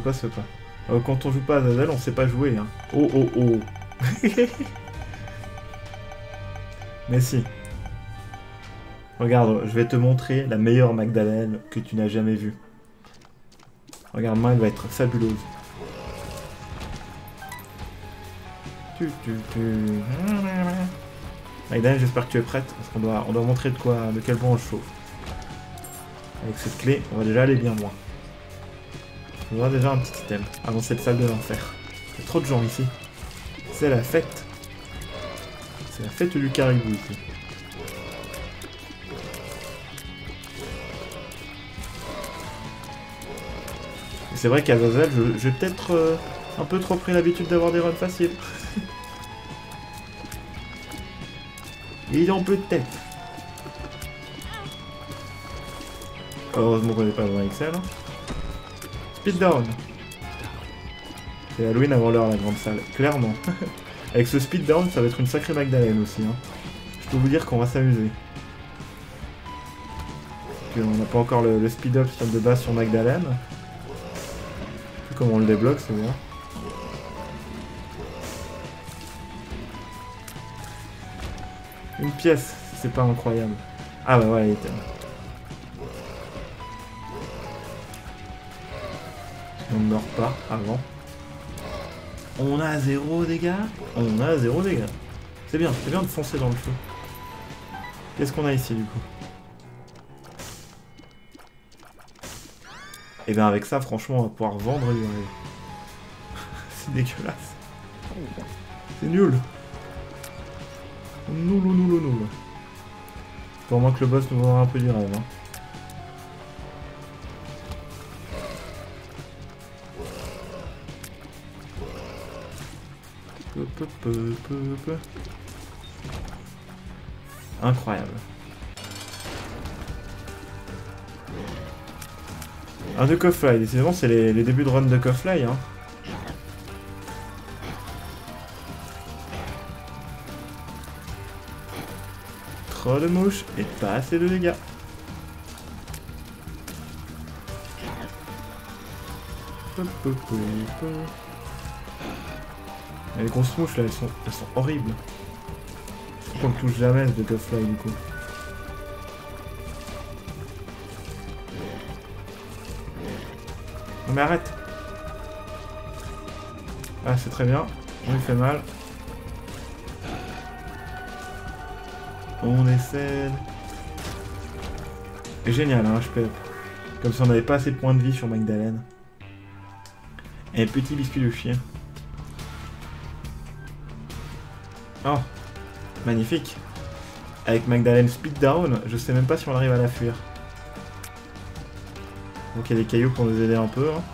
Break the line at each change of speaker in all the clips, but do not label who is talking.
Pas ce pas. Quand on joue pas à Azazel, on sait pas jouer. Hein. Oh oh oh. Mais si. Regarde, je vais te montrer la meilleure Magdalene que tu n'as jamais vue. Regarde-moi, elle va être fabuleuse. Magdalene, j'espère que tu es prête, parce qu'on doit montrer de quel point on chauffe. Avec cette clé, on va déjà aller bien loin. On aura déjà un petit item, avant cette salle de l'enfer. Il y a trop de gens ici. C'est la fête. C'est la fête du caribou ici. C'est vrai qu'à Azazel, j'ai peut-être un peu trop pris l'habitude d'avoir des runs faciles. Ils ont peut-être. Heureusement qu'on n'est pas dans Excel. Speed down. C'est Halloween avant l'heure la grande salle, clairement. Avec ce speed down, ça va être une sacrée Magdalene aussi. Hein. Je peux vous dire qu'on va s'amuser. On n'a pas encore le speed up de base sur Magdalene. Comment on le débloque, c'est bien. Une pièce, c'est pas incroyable. Ah bah voilà, il était là. On ne meurt pas avant. On a 0 dégâts. On a 0 dégâts. C'est bien de foncer dans le feu. Qu'est-ce qu'on a ici du coup? Et bien avec ça, franchement, on va pouvoir vendre les rêves. C'est dégueulasse. C'est nul. Nul. Pour moins que le boss nous vendra un peu du rêve. Hein. Incroyable. Un de Coffly, décidément c'est les débuts de run de Coffly. Hein. Trop de mouches et pas assez de dégâts. Les grosses mouches là, elles sont horribles. On ne touche jamais ce de Coffly du coup. Non mais arrête. Ah c'est très bien, on lui fait mal. On essaie. C'est génial hein, HP. Comme si on n'avait pas assez de points de vie sur Magdalene. Et petit biscuit de chien. Oh, magnifique. Avec Magdalene speed down, je sais même pas si on arrive à la fuir. Donc il y a des cailloux pour nous aider un peu. Hein.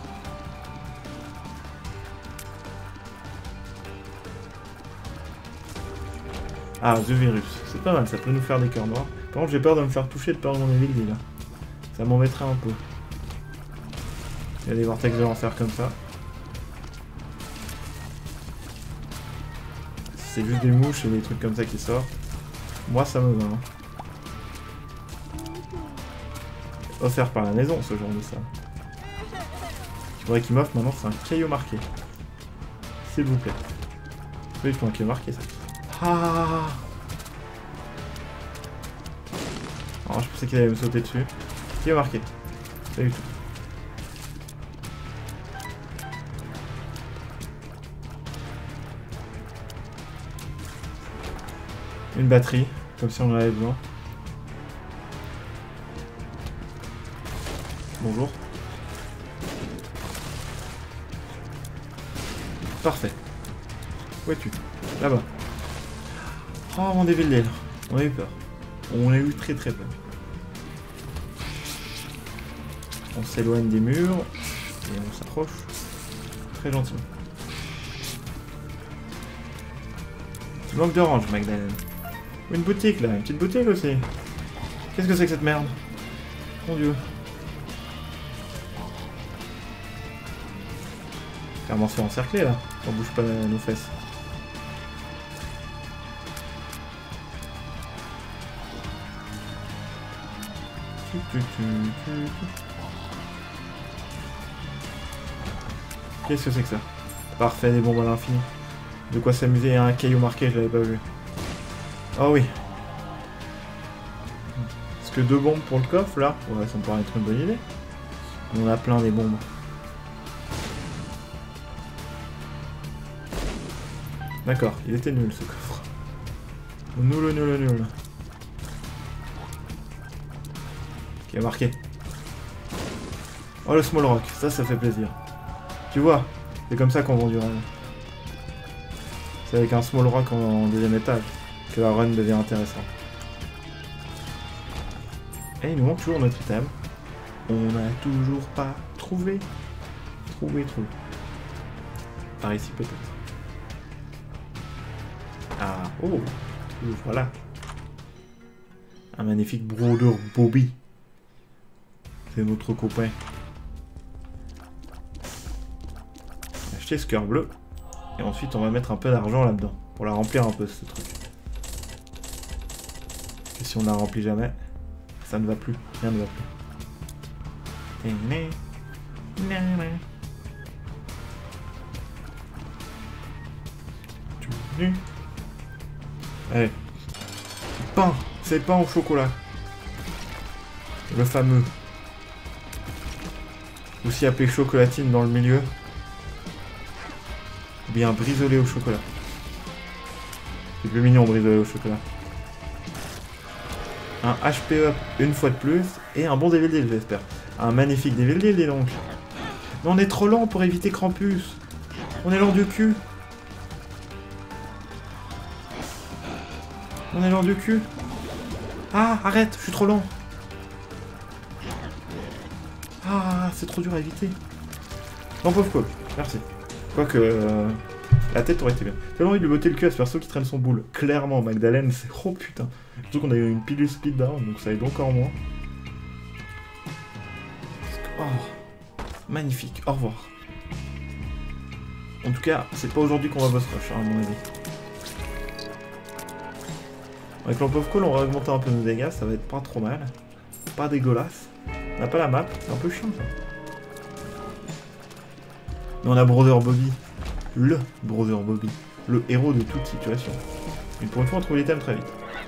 Ah, The Virus. C'est pas mal, ça peut nous faire des cœurs noirs. Par contre, j'ai peur de me faire toucher de peur de mon Evil là. Ça m'embêterait un peu. Il y a des vortex de l'enfer comme ça. C'est juste des mouches et des trucs comme ça qui sortent. Moi, ça me va. Hein. Offert par la maison, ce genre de ça. Je voudrais qu'il m'offre maintenant, c'est un caillou marqué. S'il vous plaît. Oui, c'est un caillou marqué, ça. Ah! Alors, je pensais qu'il allait me sauter dessus. Caillou marqué. Pas du tout. Une batterie, comme si on en avait besoin. Bonjour. Parfait. Où es-tu? Là-bas. Oh mon Devil Deal. On a eu peur. On a eu très peur. On s'éloigne des murs et on s'approche très gentiment. Tu manques d'orange, Magdalene. Une boutique là, une petite boutique aussi. Qu'est-ce que c'est que cette merde? Mon dieu. Clairement se fait encercler là. On bouge pas nos fesses. Qu'est-ce que c'est que ça? Parfait, des bombes à l'infini. De quoi s'amuser, un caillou marqué, je l'avais pas vu. Oh oui. Est-ce que 2 bombes pour le coffre là? Ouais, ça me paraît être une bonne idée. On a plein des bombes. D'accord, il était nul ce coffre. Nul, nul, nul. Ok, marqué. Oh le small rock, ça fait plaisir. Tu vois, c'est comme ça qu'on vend du run. C'est avec un small rock en deuxième étage que la run devient intéressante. Et il nous manque toujours notre item. On n'a toujours pas trouvé. Trouvé. Par ici peut-être. Ah, oh, voilà. Un magnifique Brother Bobby. C'est notre copain. Acheter ce cœur bleu. Et ensuite on va mettre un peu d'argent là-dedans. Pour la remplir un peu ce truc. Et si on la remplit jamais, ça ne va plus. Rien ne va plus. Allez. Pain. C'est pain au chocolat. Le fameux. Aussi appelé chocolatine dans le milieu. Ou bien brisolé au chocolat. C'est plus mignon brisolé au chocolat. Un HP up une fois de plus. Et un bon Devil Deal j'espère. Un magnifique Devil Deal dis donc. Mais on est trop lent pour éviter Krampus. On est lent du cul. On est lent du cul. Ah, arrête, je suis trop lent. Ah, c'est trop dur à éviter. Non, pauvre Coq, merci. Quoique, la tête aurait été bien. J'ai envie de lui botter le cul à ce perso qui traîne son boule. Clairement, Magdalene, c'est... Oh putain. Surtout qu'on a eu une pilule speed down, donc ça aide encore moins. Oh, magnifique, au revoir. En tout cas, c'est pas aujourd'hui qu'on va boss rush, hein, à mon avis. Avec l'Empovcall, on va augmenter un peu nos dégâts, ça va être pas trop mal. Pas dégueulasse. On n'a pas la map, c'est un peu chiant ça. Mais on a Brother Bobby. Le Brother Bobby. Le héros de toute situation. Et pour une fois, on trouve l'item très vite.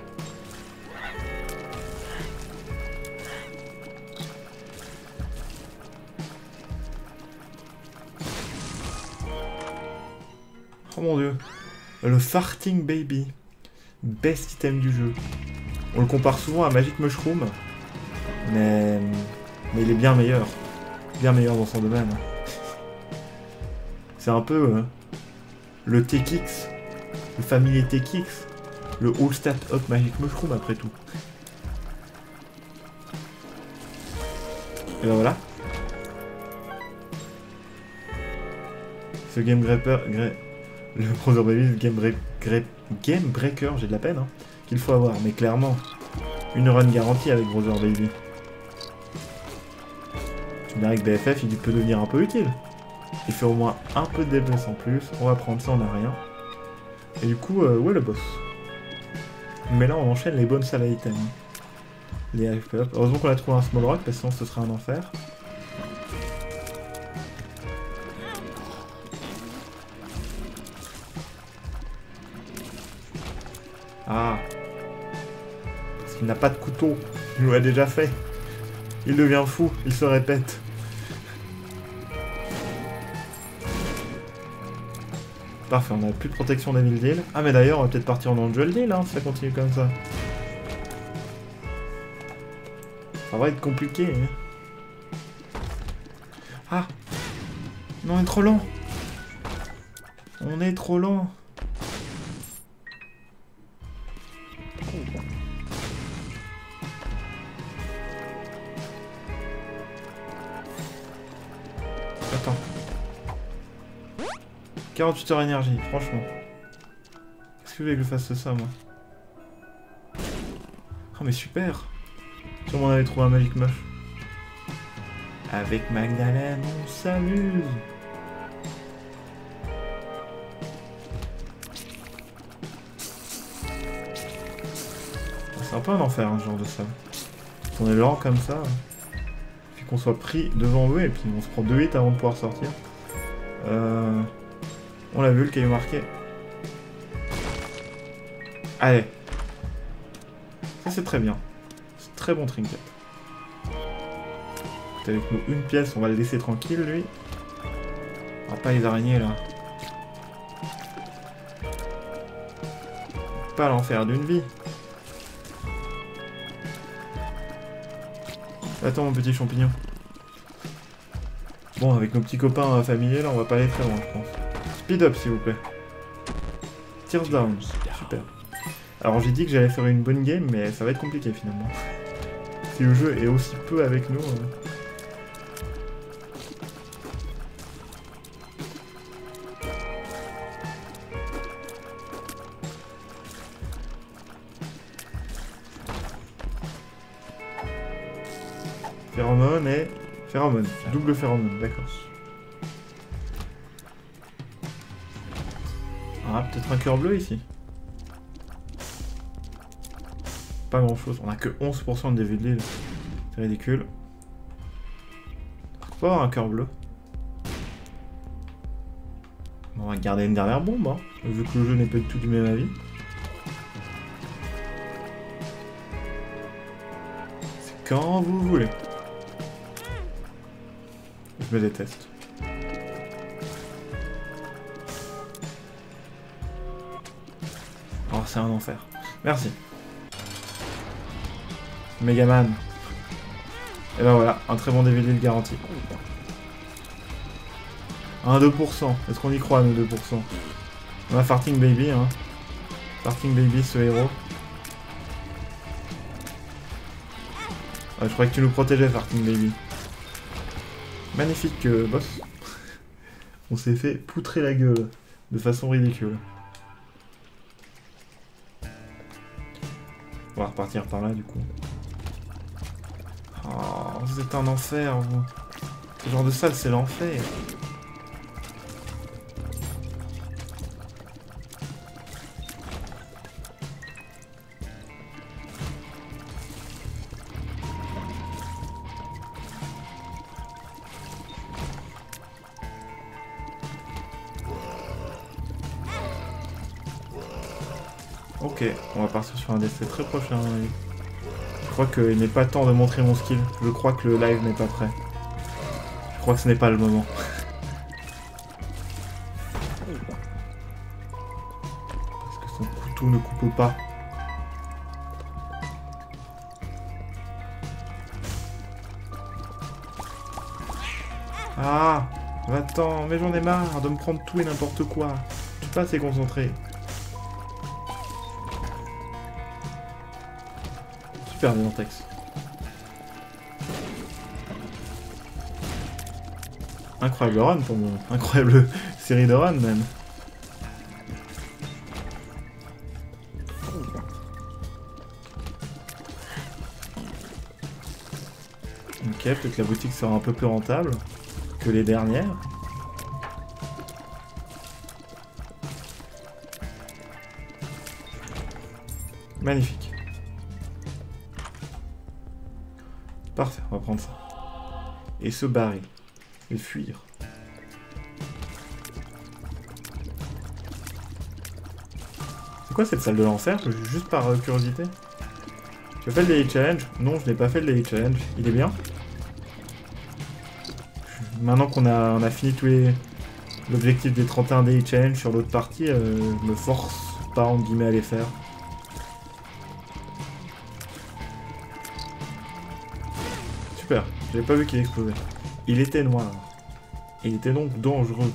Oh mon dieu. Le Farting Baby. Best item du jeu. On le compare souvent à Magic Mushroom. Mais il est bien meilleur. Bien meilleur dans son domaine. C'est un peu le TKX. Le familier TKX. Le All Stat Up Magic Mushroom après tout. Et ben voilà. Ce Game Grapper... Le Brother Baby, Game Breaker, j'ai de la peine, hein, qu'il faut avoir. Mais clairement, une run garantie avec Brother Baby. Tu verras que BFF, il peut devenir un peu utile. Il fait au moins un peu de DPS en plus. On va prendre ça, on n'a rien. Et du coup, où est le boss? Mais là, on enchaîne les bonnes salles items. Les HP up. Heureusement qu'on a trouvé un small rock, parce que sinon ce serait un enfer. Ah. Parce qu'il n'a pas de couteau. Il nous l'a déjà fait. Il devient fou, il se répète. Parfait, on a plus de protection Devil Deal. Ah mais d'ailleurs, on va peut-être partir en Angel Deal, hein, si ça continue comme ça. Ça va être compliqué. Hein. Ah. Non, on est trop lent. On est trop lent. Attends. 48 heures énergie, franchement. Qu'est-ce que vous voulez que je fasse ça, moi? Oh mais super. Sûrement on avait trouvé un Magic Mush. Avec Magdalene, on s'amuse. C'est un peu un enfer, hein, ce genre de salle. On est lent comme ça. Puis qu'on soit pris devant eux et puis on se prend 2 hits avant de pouvoir sortir. On l'a vu, le caillou marqué. Allez. Ça c'est très bien. C'est très bon trinket. Avec nous une pièce, on va le laisser tranquille lui. Alors pas les araignées là. Pas l'enfer d'une vie. Attends mon petit champignon. Bon, avec nos petits copains familiers là, on va pas aller très loin je pense. Speed up s'il vous plaît. Tears down. Super. Alors j'ai dit que j'allais faire une bonne game, mais ça va être compliqué finalement. Si le jeu est aussi peu avec nous... Phéromone et... Phéromone. Double phéromone, d'accord. Ah, peut-être un cœur bleu ici. Pas grand chose, on a que 11% de début de l'île. C'est ridicule. On va avoir un cœur bleu. On va garder une dernière bombe, hein, vu que le jeu n'est pas du tout du même avis. C'est quand vous voulez. Je me déteste. Oh, c'est un enfer. Merci. Megaman. Et ben voilà, un très bon début de l'île garanti. Un 2%. Est-ce qu'on y croit, nous, 2%? On a Farting Baby, hein. Farting Baby, ce héros. Ah, je croyais que tu nous protégeais, Farting Baby. Magnifique boss. On s'est fait poutrer la gueule de façon ridicule. On va repartir par là, du coup. Oh, vous êtes un enfer, vous. Ce genre de salle, c'est l'enfer. Ok, on va partir sur un décès très prochain. Je crois qu'il n'est pas temps de montrer mon skill. Je crois que le live n'est pas prêt. Je crois que ce n'est pas le moment. Parce que son couteau ne coupe pas. Ah, va-t'en, mais j'en ai marre de me prendre tout et n'importe quoi. Je suis pas assez concentré. Super bien, Tex. Incroyable run pour moi. Incroyable série de run, même. Ok, peut-être que la boutique sera un peu plus rentable que les dernières. Magnifique. Parfait, on va prendre ça. Et se barrer. Et fuir. C'est quoi cette salle de l'enfer? Juste par curiosité. Tu as fait le Daily Challenge? Non, je n'ai pas fait le Daily Challenge. Il est bien? Maintenant qu'on a fini tous les... l'objectif des 31 Daily Challenge sur l'autre partie, je me force pas, entre guillemets, à les faire. Super, j'avais pas vu qu'il explosait. Il était noir. Il était donc dangereux.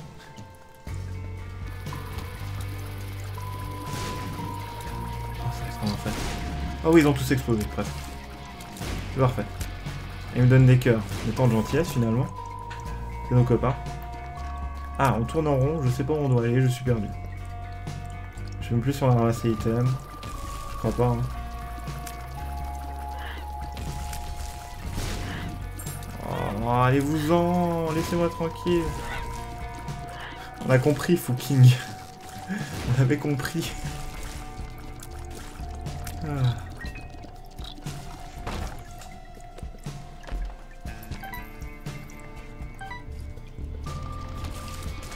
Oh oui, ils ont tous explosé, presque. C'est parfait. Ils me donnent des cœurs. Le temps de gentillesse, finalement. C'est nos copains. Ah, on tourne en rond, je sais pas où on doit aller, je suis perdu. Je sais même plus si on a ramassé item. Je crois pas, hein. Oh, allez-vous-en, laissez-moi tranquille. On a compris, Fouking. On avait compris. Ah.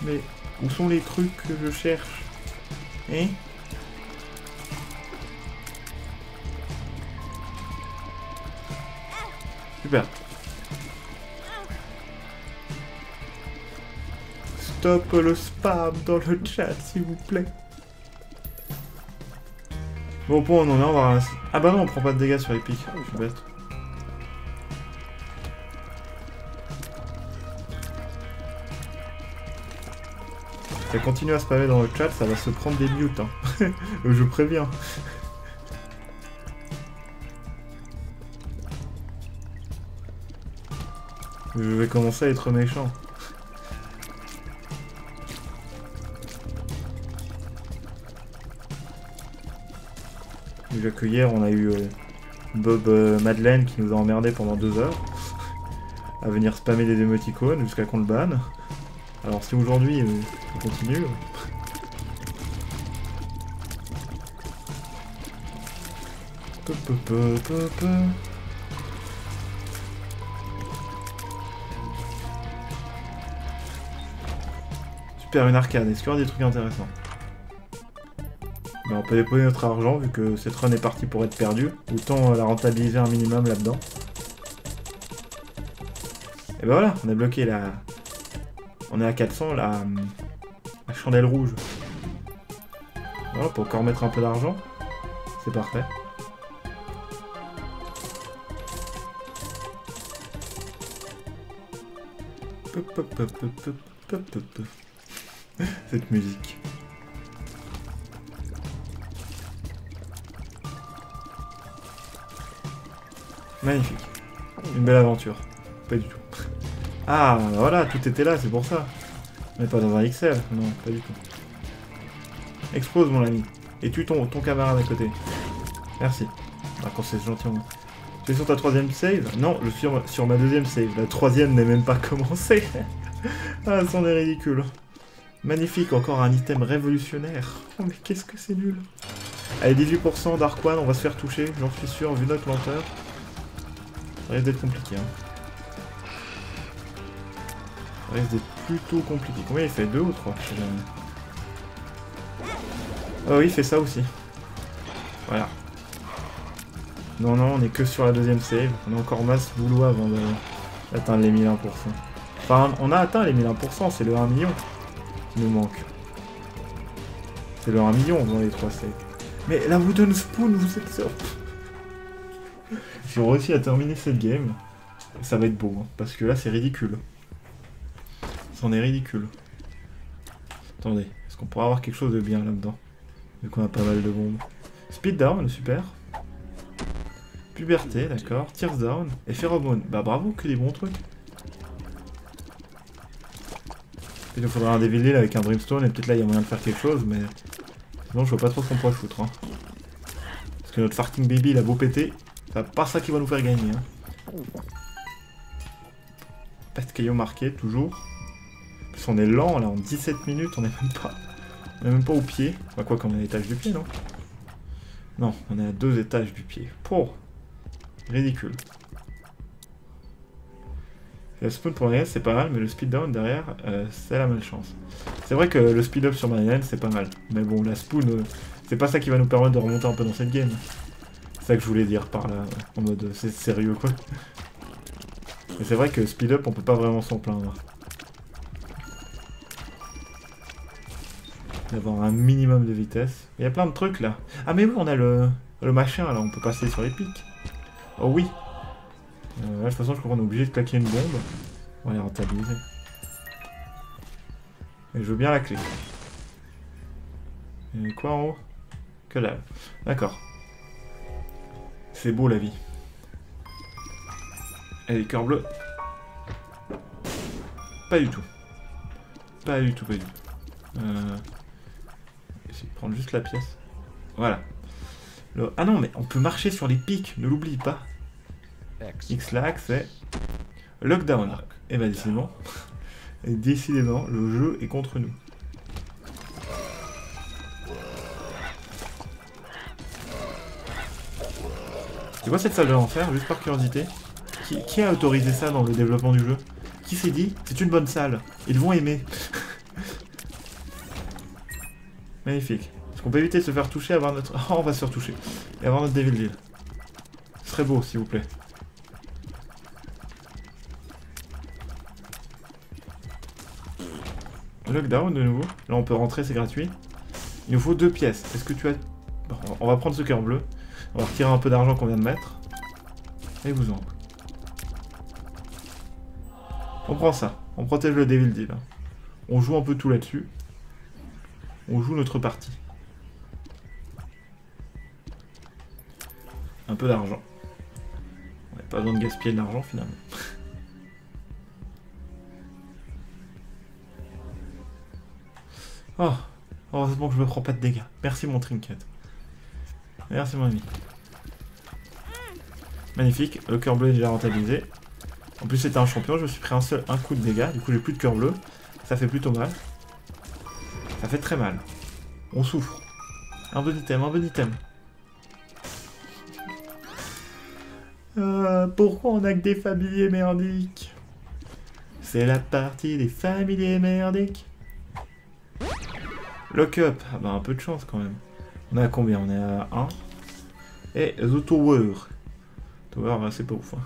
Mais où sont les trucs que je cherche? Hein? Super. Stop le spam dans le chat, s'il vous plaît. Bon, au point on en est, on va... Ah bah non, on prend pas de dégâts sur les pics. Je suis bête. Ça continue à spammer dans le chat, ça va se prendre des mutes. Hein. Je préviens. Je vais commencer à être méchant. Déjà que hier on a eu Bob Madeleine qui nous a emmerdé pendant 2 heures à venir spammer des émoticônes jusqu'à qu'on le banne. Alors si aujourd'hui on continue... Super, une arcade. Est-ce qu'il y aura des trucs intéressants? Ben, on peut déposer notre argent vu que cette run est partie pour être perdue. Autant la rentabiliser un minimum là-dedans. Et ben voilà, on a bloqué la... On est à 400, la chandelle rouge. Voilà, pour encore mettre un peu d'argent. C'est parfait. Cette musique. Magnifique. Une belle aventure. Pas du tout. Ah, voilà, tout était là, c'est pour ça. On n'est pas dans un XL. Non, pas du tout. Explose, mon ami. Et tue ton camarade à côté. Merci. Ah, quand c'est gentil. Tu es sur ta 3ème save? Non, je suis sur ma 2ème save. La 3ème n'est même pas commencée. Ah, c'en est ridicule. Magnifique, encore un item révolutionnaire. Oh, mais qu'est-ce que c'est nul. Allez, 18% Dark One, on va se faire toucher, j'en suis sûr, vu notre lenteur. Ça risque d'être compliqué, hein. Ça risque d'être plutôt compliqué. Combien il fait? 2 ou 3? Oh oui, il fait ça aussi. Voilà. Non, non, on est que sur la 2ème save. On a encore masse boulot avant d'atteindre les 1001%. Enfin, on a atteint les 1001%, c'est le 1 million qui nous manque. C'est le 1 million dans les 3 saves. Mais la Wooden Spoon, vous êtes sûr? J'ai réussi à terminer cette game. Ça va être beau, hein, parce que là, c'est ridicule. C'en est ridicule. Attendez, est-ce qu'on pourra avoir quelque chose de bien là-dedans? Vu qu'on a pas mal de bombes. Speed down, super. Puberté, d'accord. Tears down. Et pheromone. Bah bravo, que des bons trucs. Il nous faudra un Devil Deal avec un Brimstone, et peut-être là il y a moyen de faire quelque chose, mais... Sinon je vois pas trop ce qu'on pourrait foutre. Hein. Parce que notre farting baby il a beau péter, c'est pas ça qui va nous faire gagner. Hein. Peste caillou marqué, toujours. En plus on est lent là, en 17 minutes, on est même pas au pied. Enfin quoi, qu'on est à l'étage du pied, non? Non, on est à 2 étages du pied. Pour ridicule. Le spawn pour Marianne c'est pas mal, mais le speed down derrière, c'est la malchance. C'est vrai que le speed up sur Marianne c'est pas mal. Mais bon, la spoon, c'est pas ça qui va nous permettre de remonter un peu dans cette game. C'est ça que je voulais dire par là, en mode c'est sérieux quoi. Mais c'est vrai que speed up on peut pas vraiment s'en plaindre. D'avoir un minimum de vitesse. Il y a plein de trucs là. Ah mais oui, on a le machin là, on peut passer sur les pics. Oh oui. Là, de toute façon, je crois qu'on est obligé de claquer une bombe. On va les rentabiliser. Et je veux bien la clé. Et quoi en haut? Que dalle. D'accord. C'est beau la vie. Et les cœurs bleus? Pas du tout. Pas du tout, pas du tout. Essayer de prendre juste la pièce. Voilà. Ah non, mais on peut marcher sur les pics, ne l'oublie pas. X-Lac, c'est Lockdown. Et bah décidément. Et décidément, le jeu est contre nous. Tu vois cette salle de l'enfer, juste par curiosité? Qui a autorisé ça dans le développement du jeu? Qui s'est dit, c'est une bonne salle, ils vont aimer? Magnifique. Est-ce qu'on peut éviter de se faire toucher, avoir notre... Oh, on va se faire toucher. Et avoir notre Devil Deal. Ce serait beau, s'il vous plaît. Lockdown de nouveau. Là, on peut rentrer, c'est gratuit. Il nous faut 2 pièces. Est-ce que tu as... Bon, on va prendre ce cœur bleu. On va retirer un peu d'argent qu'on vient de mettre. Et vous en. On prend ça. On protège le Devil Deal. On joue un peu tout là-dessus. On joue notre partie. Un peu d'argent. On n'a pas besoin de gaspiller de l'argent finalement. Oh, heureusement que je me prends pas de dégâts. Merci mon trinket. Merci mon ami. Magnifique, le cœur bleu est déjà rentabilisé. En plus c'était un champion, je me suis pris un coup de dégâts, du coup j'ai plus de cœur bleu. Ça fait plutôt mal. Ça fait très mal. On souffre. Un bon item, un bon item. Pourquoi on a que des familiers merdiques? C'est la partie des familiers merdiques. Lock up. Ah bah un peu de chance quand même. On est à combien? On est à 1. Et The Tower. Tower, c'est pas ouf. Hein.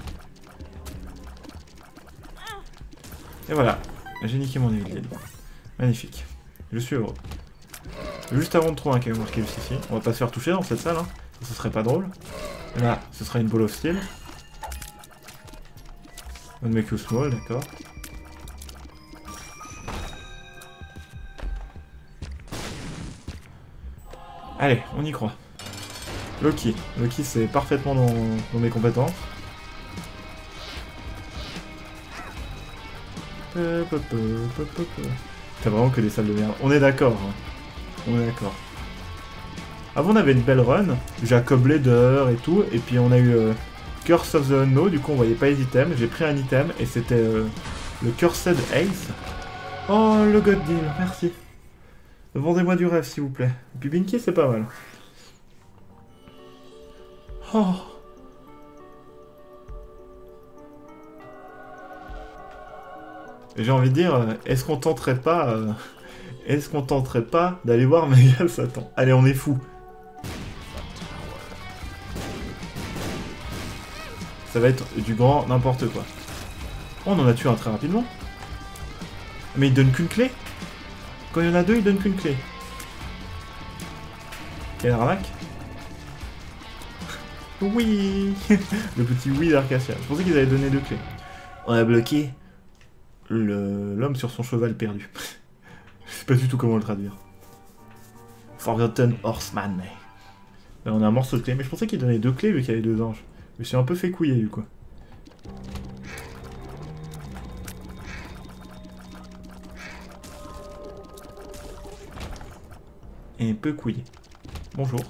Et voilà. J'ai niqué mon Evil Dead. Magnifique. Je suis heureux. Juste avant de trouver un Kagura Kills ici. On va pas se faire toucher dans cette salle. Hein. Ça serait pas drôle. Là, ce sera une Ball of Steel. On make you small, d'accord. Allez, on y croit. Loki. Loki, c'est parfaitement dans mes compétences. T'as vraiment que des salles de merde. On est d'accord. Hein. On est d'accord. Avant, on avait une belle run. Jacob Leader et tout. Et puis, on a eu Curse of the Unknown. Du coup, on voyait pas les items. J'ai pris un item et c'était le Cursed Ace. Oh, le God Deal. Merci. Vendez-moi du rêve, s'il vous plaît. Et puis Binky, c'est pas mal. Oh. J'ai envie de dire, est-ce qu'on tenterait pas... d'aller voir Megal Satan? Allez, on est fou. Ça va être du grand n'importe quoi. Oh, on en a tué un très rapidement. Mais il donne qu'une clé? Quand il y en a 2, il donne qu'une clé. Quelle arnaque. Oui. Le petit oui d'Arcacia. Je pensais qu'ils avaient donné 2 clés. On a bloqué l'homme sur son cheval perdu. Je sais pas du tout comment le traduire. Forgotten Horseman. Là, on a un morceau de clé. Mais je pensais qu'il donnait 2 clés vu qu'il y avait 2 anges. Je me suis un peu fait couiller du coup. Et un peu couillé. Bonjour.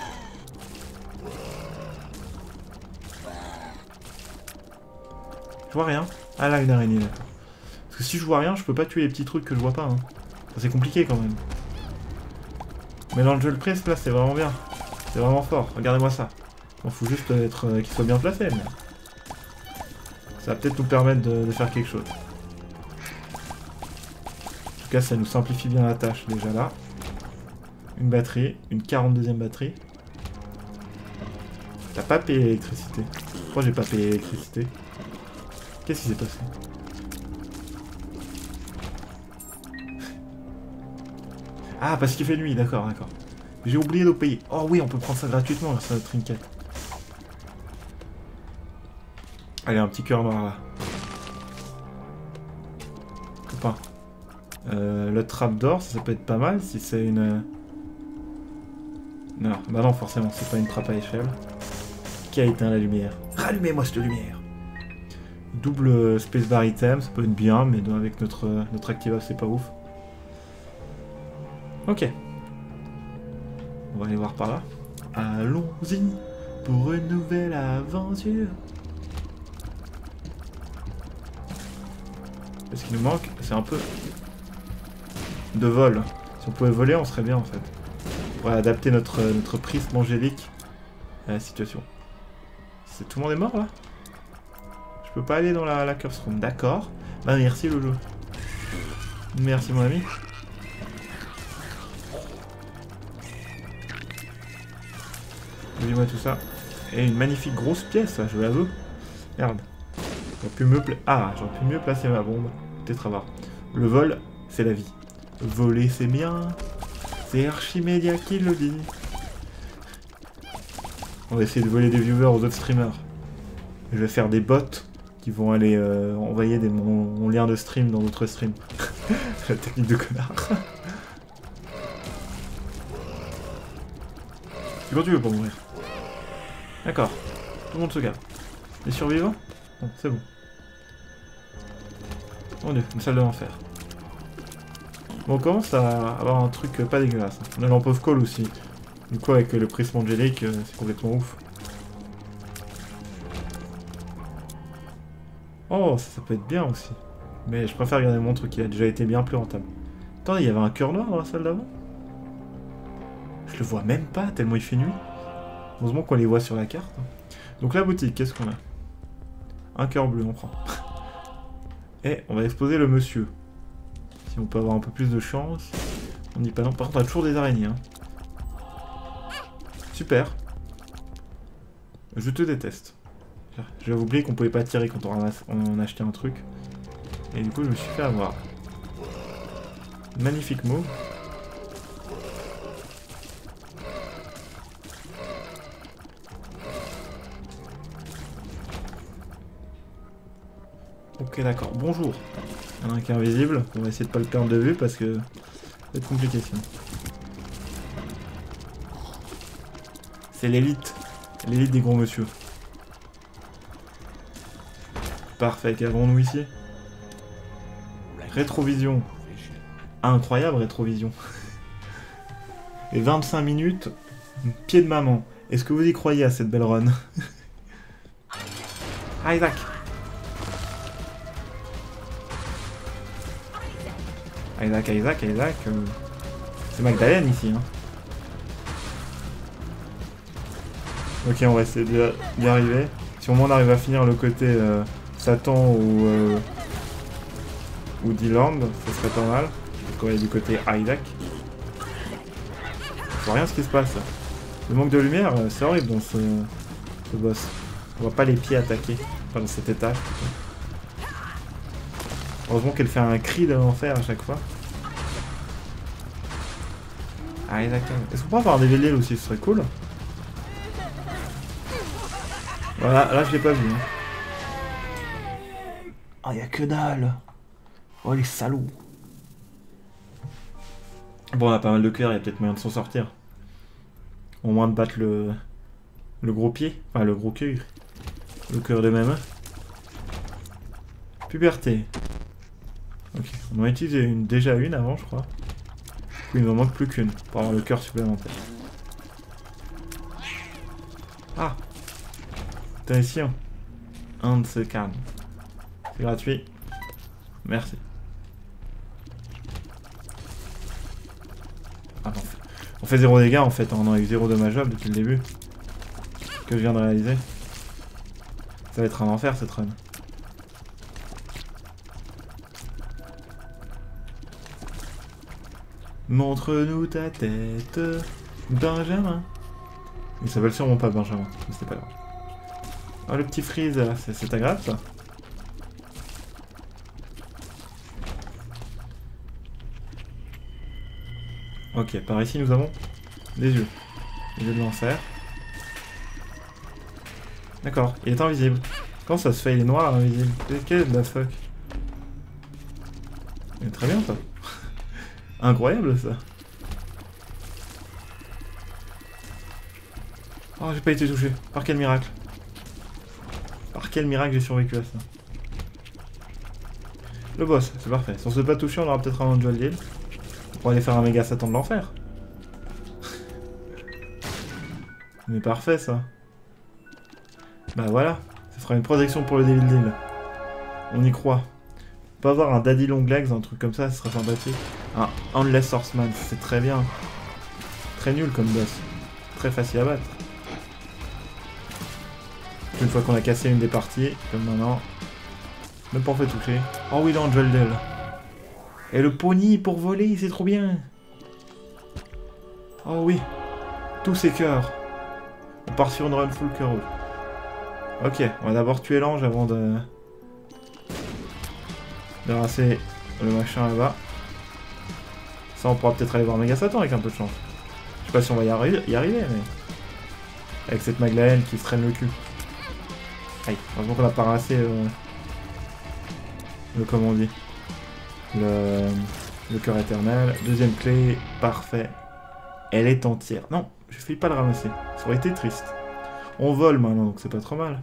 Je vois rien. Ah là, une araignée, d'accord. Parce que si je vois rien, je peux pas tuer les petits trucs que je vois pas. Hein. C'est compliqué quand même. Mais dans le jeu le press, là, c'est vraiment bien. C'est vraiment fort. Regardez-moi ça. Il faut juste être qu'il soit bien placé. Mais... ça va peut-être nous permettre de faire quelque chose. En tout cas, ça nous simplifie bien la tâche déjà là. Une batterie, une 42e batterie. T'as pas payé l'électricité. Pourquoi j'ai pas payé l'électricité? Qu'est-ce qui s'est passé? Ah, parce qu'il fait nuit, d'accord, d'accord. J'ai oublié de payer. Oh oui, on peut prendre ça gratuitement grâce à notre trinket. Allez, un petit cœur noir là. Copain. Le trap d'or, ça peut être pas mal si c'est une... Non, bah non, forcément, c'est pas une trappe à échelle. Qui a éteint la lumière? Rallumez-moi cette lumière! Double spacebar item, ça peut être bien, mais avec notre activa, c'est pas ouf. Ok. On va aller voir par là. Allons-y pour une nouvelle aventure. Ce qui nous manque, c'est un peu de vol. Si on pouvait voler, on serait bien en fait. On pourrait adapter notre prisme angélique à la situation. Tout le monde est mort là? Je peux pas aller dans la curse room. D'accord. Bah merci le jeu. Merci mon ami. Dis-moi tout ça. Et une magnifique grosse pièce, ça, je l'avoue. Merde. J'aurais pu mieux placer ma bombe. Peut-être avoir. Le vol, c'est la vie. Voler, c'est bien. C'est Archimédia qui le dit. On va essayer de voler des viewers aux autres streamers. Je vais faire des bots qui vont aller envoyer mon lien de stream dans d'autres streams. La technique de connard. C'est quand tu veux pour mourir. D'accord. Tout le monde se garde. Les survivants? Non, c'est bon. Oh Dieu, une salle de l'enfer. Bon, on commence à avoir un truc pas dégueulasse. On a lamp of call aussi. Du coup, avec le prisme angélique, c'est complètement ouf. Oh, ça peut être bien aussi. Mais je préfère garder mon truc qui a déjà été bien plus rentable. Attendez, il y avait un cœur noir dans la salle d'avant? Je le vois même pas, tellement il fait nuit. Heureusement qu'on les voit sur la carte. Donc la boutique, qu'est-ce qu'on a? Un cœur bleu, on prend. Et on va exposer le monsieur. Si on peut avoir un peu plus de chance. On dit pas non. Par contre, on a toujours des araignées. Hein. Super. Je te déteste. J'avais oublié qu'on pouvait pas tirer quand on achetait un truc. Et du coup, je me suis fait avoir. Magnifique mot. Ok, d'accord. Bonjour. Il y en a un qui est invisible. On va essayer de pas le perdre de vue parce que ça va être compliqué sinon. C'est l'élite. L'élite des gros monsieur. Parfait. Qu'avons-nous ici? Rétrovision. Incroyable rétrovision. Et 25 minutes. Pied de maman. Est-ce que vous y croyez à cette belle run? Ah, Isaac. Isaac. C'est Magdalene ici. Hein. Ok, on va essayer d'y arriver. Si au moins on arrive à finir le côté Satan ou D-Land, ça serait pas mal. Donc on va aller du côté Isaac. Je vois rien ce qui se passe. Le manque de lumière, c'est horrible dans ce boss. On voit pas les pieds attaquer. Enfin, dans cet étage. Heureusement qu'elle fait un cri de l'enfer à chaque fois. Ah, exactement. Est-ce qu'on peut avoir des VLL aussi? Ce serait cool. Voilà, là je l'ai pas vu. Hein. Oh, y'a que dalle. Oh, les salauds. Bon, on a pas mal de cœurs, il y a peut-être moyen de s'en sortir. Au moins de battre le gros pied. Enfin, le gros cœur. Le cœur de même. Puberté. Ok, on en a utilisé déjà une avant, je crois. Il ne m'en manque plus qu'une pour avoir le cœur supplémentaire. Ah! Attention. Un de ces cannes. C'est gratuit. Merci. Ah non. On fait 0 dégâts en fait, on a eu 0 dommageable depuis le début. Que je viens de réaliser. Ça va être un enfer cette run. Montre-nous ta tête, Benjamin. Il s'appelle sûrement pas Benjamin, mais c'est pas grave. Oh, le petit freeze, c'est agréable ça. Ok, par ici nous avons des yeux. Les yeux de l'enfer. D'accord, il est invisible. Comment ça se fait? Il est noir, invisible. Qu'est-ce que fuck? Il est très bien ça. Incroyable ça. Oh, j'ai pas été touché. Par quel miracle? Par quel miracle j'ai survécu à ça? Le boss, c'est parfait. Si on se fait pas toucher, on aura peut-être un dual deal. Pour aller faire un méga Satan de l'enfer. Mais parfait ça. Bah voilà. Ça fera une protection pour le Devil Deal. On y croit. On peut avoir un Daddy Long Legs, un truc comme ça, ce serait sympathique. Un Endless Horseman, c'est très bien. Très nul comme boss. Très facile à battre. Une fois qu'on a cassé une des parties, comme maintenant, même pas en fait toucher. Oh oui, dans Joldel. Et le pony pour voler, c'est trop bien. Oh oui. Tous ces cœurs. On part sur une run full cœur rouge. Ok, on va d'abord tuer l'ange avant de raser le machin là-bas. Ça, on pourra peut-être aller voir Méga Satan avec un peu de chance. Je sais pas si on va y arriver, mais... Avec cette Magdalene qui se traîne le cul. Aïe, heureusement qu'on a pas rassé le comment on dit. Le cœur éternel. Deuxième clé, parfait. Elle est entière. Non, je fais pas le ramasser. Ça aurait été triste. On vole maintenant, donc c'est pas trop mal.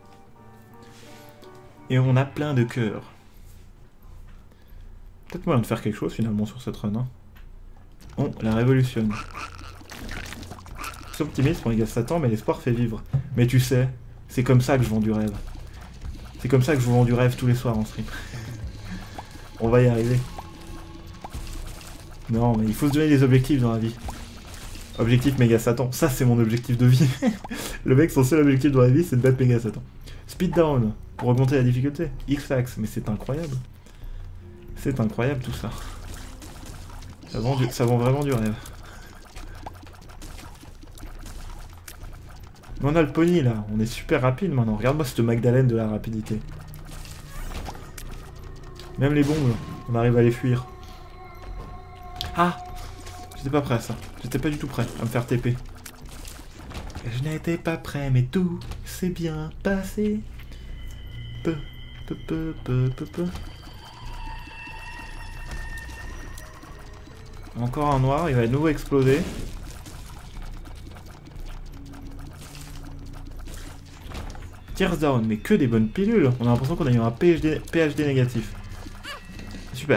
Et on a plein de cœurs. Peut-être moyen de faire quelque chose finalement sur cette run. Hein. On la révolutionne. C'est optimiste pour les gars Satan, mais l'espoir fait vivre. Mais tu sais, c'est comme ça que je vends du rêve. C'est comme ça que je vous vends du rêve tous les soirs en stream. On va y arriver. Non, mais il faut se donner des objectifs dans la vie. Objectif méga Satan. Ça, c'est mon objectif de vie. Le mec, son seul objectif dans la vie, c'est de battre méga Satan. Speed down, pour augmenter la difficulté. X-Fax, mais c'est incroyable. C'est incroyable tout ça. Ça vend vraiment du rêve. Mais on a le pony là, on est super rapide maintenant. Regarde-moi cette Magdalene de la rapidité. Même les bombes, on arrive à les fuir. Ah! J'étais pas prêt à ça. J'étais pas du tout prêt à me faire TP. Je n'étais pas prêt, mais tout s'est bien passé. Peu. Encore un noir, il va de nouveau exploser. Tears down, mais que des bonnes pilules. On a l'impression qu'on a eu un PhD négatif. Super.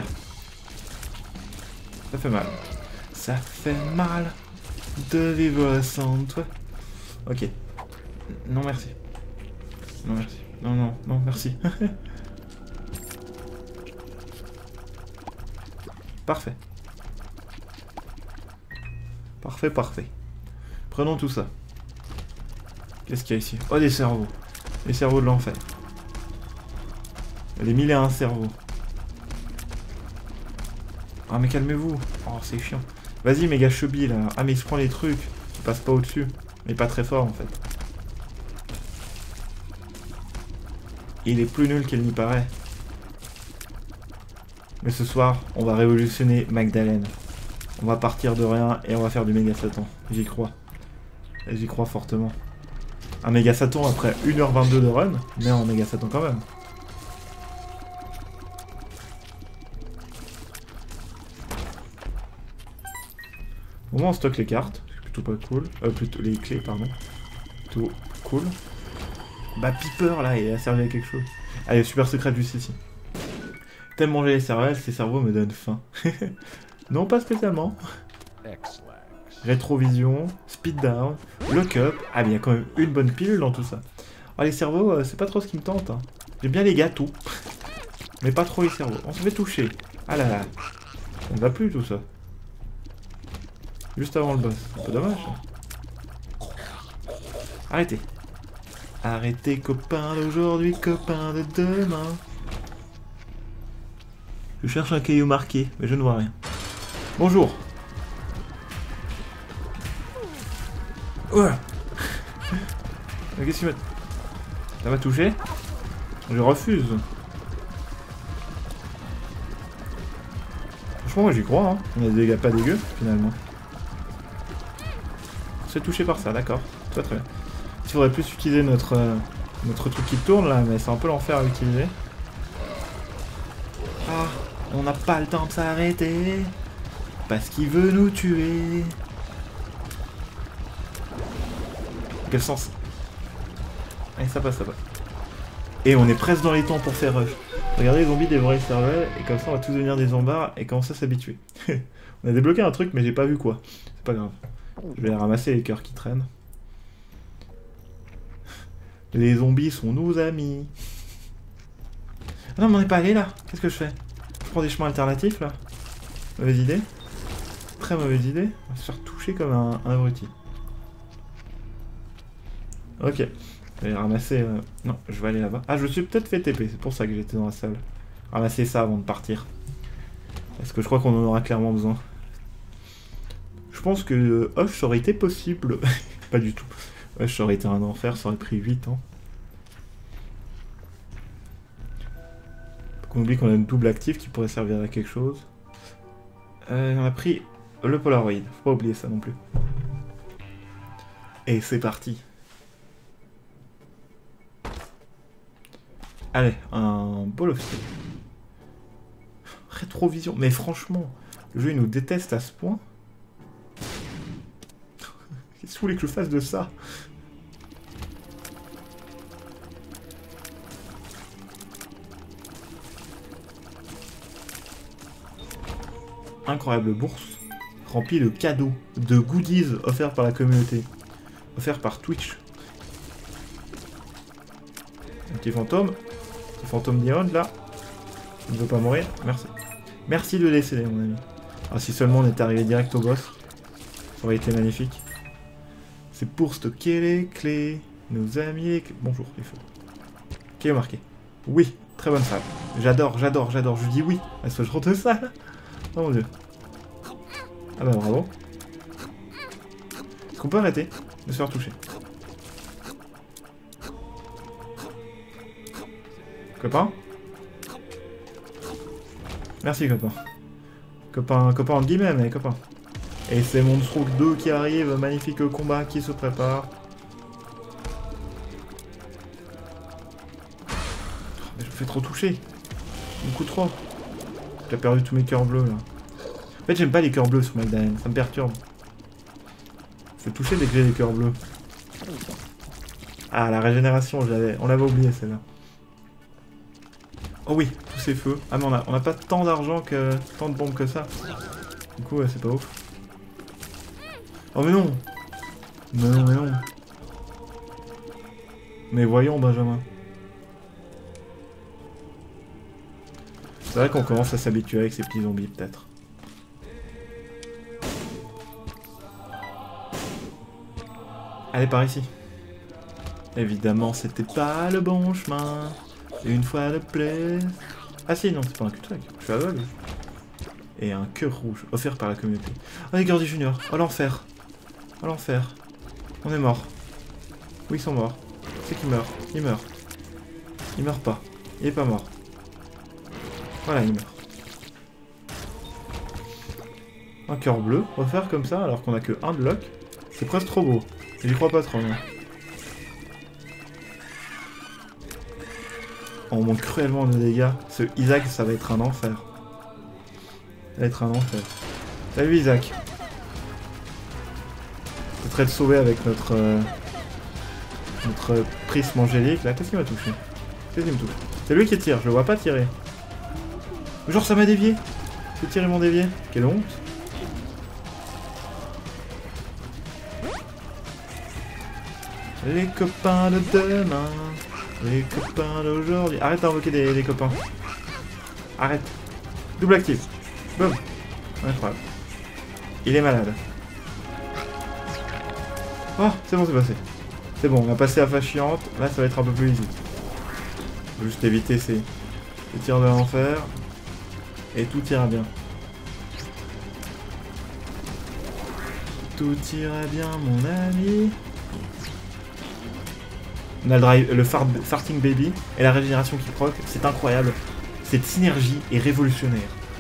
Ça fait mal. Ça fait mal de vivre sans toi. Ok. Non merci. Non merci. Non merci. Parfait. Parfait. Prenons tout ça. Qu'est-ce qu'il y a ici? Oh, des cerveaux. Les cerveaux de l'enfer. Les 1001 cerveaux. Ah mais calmez-vous. Oh c'est chiant. Vas-y méga chubby là. Ah mais il se prend les trucs. Il passe pas au-dessus. Mais pas très fort en fait. Il est plus nul qu'il n'y paraît. Mais ce soir, on va révolutionner Magdalene. On va partir de rien et on va faire du méga Satan. J'y crois. Et j'y crois fortement. Un méga Satan après 1h22 de run, mais un méga Satan quand même. Au moins on stocke les cartes, c'est plutôt pas cool. Plutôt les clés, pardon. Plutôt cool. Bah Piper là, il a servi à quelque chose. Allez, super secret juste ici. T'aimes manger les cervelles, ces cerveaux me donnent faim. Non, pas spécialement. Rétrovision, speed down, lock-up. Ah, mais il y a quand même une bonne pilule dans tout ça. Ah, les cerveaux, c'est pas trop ce qui me tente. Hein. J'aime bien les gâteaux. Mais pas trop les cerveaux. On se fait toucher. Ah là là. Ça ne va plus tout ça. Juste avant le boss. Un peu dommage. Arrêtez. Arrêtez, copains d'aujourd'hui, copains de demain. Je cherche un caillou marqué, mais je ne vois rien. Bonjour. Ouais. Qu'est-ce que tu m'as... Ça m'a touché? Je refuse. Franchement, moi j'y crois, hein. On a des dégâts pas dégueux, finalement. On se fait toucher par ça, d'accord. Très très bien. Il faudrait plus utiliser notre truc qui tourne, là, mais c'est un peu l'enfer à utiliser. Ah, on n'a pas le temps de s'arrêter. Parce qu'il veut nous tuer. Quel sens? Allez, ça passe. Et on est presque dans les temps pour faire rush. Regardez les zombies dévorer le cervelle, et comme ça on va tous devenir des zombards et commencer à s'habituer. On a débloqué un truc mais j'ai pas vu quoi. C'est pas grave. Je vais ramasser les cœurs qui traînent. Les zombies sont nos amis. Ah non mais on n'est pas allé là. Qu'est-ce que je fais? Je prends des chemins alternatifs là. Mauvaise idée. Très mauvaise idée. On va se faire toucher comme un abruti. Ok. Je vais ramasser... Non, je vais aller là-bas. Ah, je me suis peut-être fait TP, c'est pour ça que j'étais dans la salle. Ramasser ça avant de partir. Parce que je crois qu'on en aura clairement besoin. Je pense que Hush aurait été possible. Pas du tout. Ouais, ça aurait été un enfer, ça aurait pris 8 ans. On oublie qu'on a une double active qui pourrait servir à quelque chose. On a pris le Polaroid, faut pas oublier ça non plus. Et c'est parti. Allez, un Ball of Steel. Rétrovision, mais franchement, le jeu il nous déteste à ce point. Qu'est-ce que vous voulez que je fasse de ça? Incroyable bourse, remplie de cadeaux, de goodies offerts par la communauté, offerts par Twitch. Un petit fantôme d'Iron là, il ne veut pas mourir, merci. Merci de décéder mon ami. Ah, si seulement on était arrivé direct au boss, ça aurait été magnifique. C'est pour stocker les clés, nos amis les clés. Bonjour les feux. Qui est marqué? Oui, très bonne salle. J'adore, je dis oui à ce genre de salle. Oh mon dieu. Ah bah bravo. Est-ce qu'on peut arrêter de se faire toucher? Copain? Merci copain. Copain entre guillemets, mais copain. Et c'est Monster 2 qui arrive, magnifique combat qui se prépare. Oh, mais je me fais trop toucher. Beaucoup trop. J'ai perdu tous mes cœurs bleus là. En fait j'aime pas les cœurs bleus sur Magdalene, ça me perturbe. Je vais toucher dès que j'ai les cœurs bleus. Ah la régénération, on l'avait oublié celle-là. Oh oui, tous ces feux. Ah mais on a pas tant d'argent que... tant de bombes que ça. Du coup ouais, c'est pas ouf. Oh mais non. Mais non. Mais voyons Benjamin. C'est vrai qu'on commence à s'habituer avec ces petits zombies, peut-être. Allez, par ici. Évidemment, c'était pas le bon chemin. Une fois de plus. Ah si, non, c'est pas un cul-de-sac. Je suis aveugle. Et un cœur rouge, offert par la communauté. Oh, les Gordy Junior. Oh, l'enfer. Oh, l'enfer. On est mort. Oui, ils sont morts. C'est qui meurt. Il meurt. Il meurt pas. Il est pas mort. Voilà, il meurt. Un cœur bleu, offert comme ça, alors qu'on a que un bloc. C'est presque trop beau. J'y crois pas trop, non. On manque cruellement de dégâts. Ce Isaac, ça va être un enfer. Ça va être un enfer. Salut Isaac. Je serait de sauver avec notre prisme angélique. Là, qu'est-ce qui m'a touché? Qu'est-ce qui me touche? C'est lui qui tire, je le vois pas tirer. Genre ça m'a dévié. J'ai tiré mon dévié. Quelle honte. Les copains de demain. Les copains d'aujourd'hui. Arrête d'invoquer des copains. Arrête. Double active. Boum. Incroyable. Il est malade. Oh, c'est bon, c'est passé. C'est bon, on a passé à phase chiante. Là, ça va être un peu plus easy. Faut juste éviter ces tirs de l'enfer. Et tout ira bien. Tout ira bien, mon ami. On a le drive, le farting baby et la régénération qui proc. C'est incroyable. Cette synergie est révolutionnaire.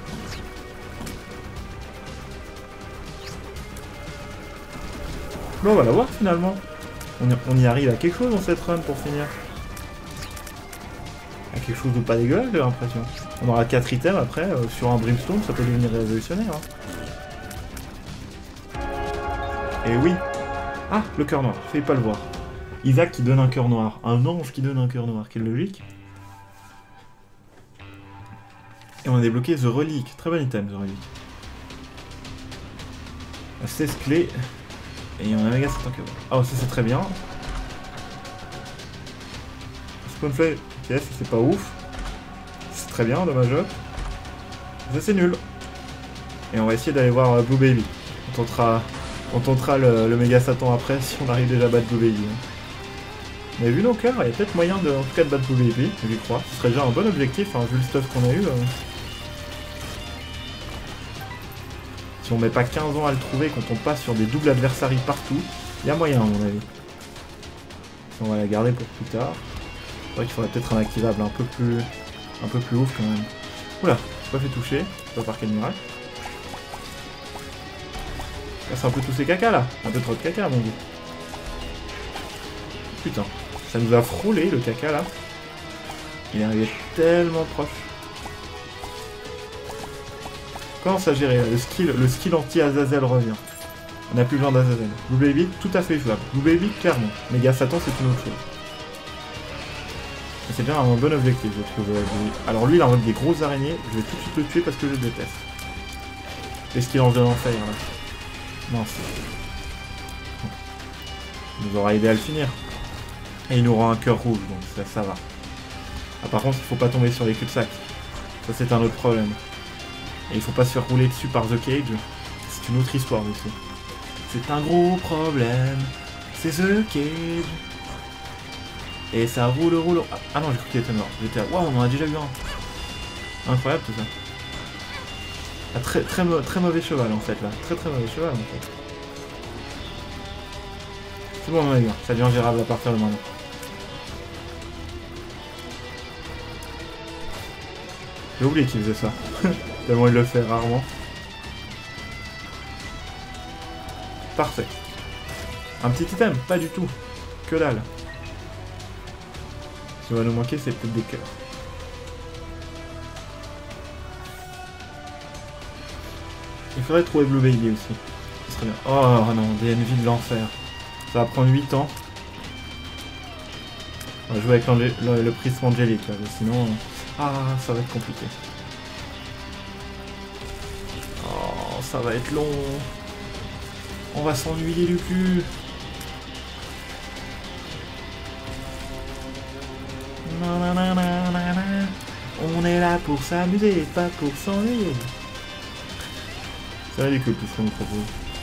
Bon, on va la voir finalement. On y arrive à quelque chose dans cette run pour finir. À quelque chose de pas dégueulasse, j'ai l'impression. On aura 4 items après, sur un brimstone, ça peut devenir révolutionnaire. Hein. Et oui. Ah, le cœur noir, je pas le voir. Isaac qui donne un cœur noir. Un ange qui donne un cœur noir, quelle logique. Et on a débloqué The Relic. Très bon item, The Relic. 16 clés. Et on a méga 7 cœurs. Ah, ça c'est très bien. Spawnflame, ok, ça c'est pas ouf. C'est très bien, dommage. Ça c'est nul. Et on va essayer d'aller voir Blue Baby. On tentera le méga Satan après si on arrive déjà à battre Blue Baby. Mais vu nos cœurs, il y a peut-être moyen de, en tout cas, de battre Blue Baby, j'y crois. Ce serait déjà un bon objectif, hein, vu le stuff qu'on a eu. Si on met pas 15 ans à le trouver, qu'on tombe pas sur des doubles adversaires partout, il y a moyen à mon avis. On va la garder pour plus tard. C'est vrai qu'il faudrait peut-être un activable un peu plus ouf quand même. Oula, j'ai pas fait toucher. Je sais pas par quel miracle. Là, c'est un peu tous ces caca là. Un peu trop de caca, mon dieu. Putain, ça nous a frôlé le caca là. Il est arrivé tellement proche. Comment ça gérer là? Le skill anti-Azazel revient. On n'a plus besoin d'Azazel. Blue Baby, tout à fait jouable. Blue Baby, clairement. Méga Satan, c'est une autre chose. Et c'est bien un bon objectif, je trouve. Alors lui, il invoque des grosses araignées. Je vais tout de suite le tuer parce que je le déteste. Qu'est-ce qu'il en vient d'en faire là? Mince. Il nous aura aidé à le finir. Et il nous rend un cœur rouge, donc ça va. Ah, par contre, il faut pas tomber sur les cul-de-sac. Ça, c'est un autre problème. Et il faut pas se faire rouler dessus par The Cage. C'est une autre histoire aussi. C'est un gros problème. C'est The Cage. Et ça roule. Ah non, j'ai cru qu'il était mort. J'étais là. Waouh, on en a déjà eu un. Incroyable tout ça. Ah, très mauvais cheval en fait là. Très mauvais cheval en fait. C'est bon, on en a eu un. Ça devient gérable à partir de maintenant. J'ai oublié qu'il faisait ça. Tellement il le fait rarement. Parfait. Un petit item? Pas du tout. Que dalle. Ce qui va nous manquer, c'est peut-être des cœurs. Il faudrait trouver Blue Baby aussi. Ce serait bien. Oh non, des ennemis de l'enfer. Ça va prendre 8 ans. On va jouer avec le prisme angélique là, sinon... Ah, ça va être compliqué. Oh, ça va être long. On va s'ennuyer du cul. On est là pour s'amuser, pas pour s'ennuyer. C'est ridicule tout ce qu'on nous propose.